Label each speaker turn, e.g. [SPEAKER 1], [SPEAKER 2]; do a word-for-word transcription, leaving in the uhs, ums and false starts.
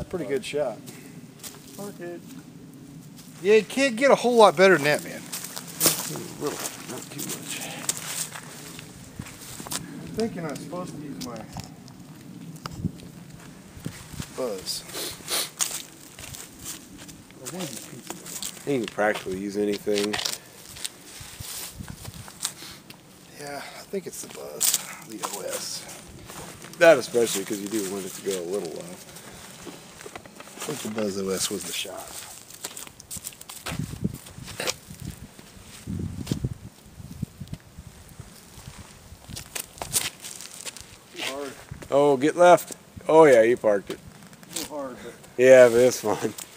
[SPEAKER 1] pretty good shot.
[SPEAKER 2] Okay.
[SPEAKER 1] Yeah, you can't get a whole lot better than that, man. A little, not too much. I'm thinking I'm supposed to use my buzz.
[SPEAKER 3] You can practically use anything.
[SPEAKER 1] Yeah, I think it's the buzz, the O S.
[SPEAKER 3] That especially because you do want it to go a little low.
[SPEAKER 1] I think the buzz O S was the shot. Too hard.
[SPEAKER 3] Oh, get left. Oh yeah, you parked it.
[SPEAKER 1] Too hard, but
[SPEAKER 3] Yeah, but it's fine.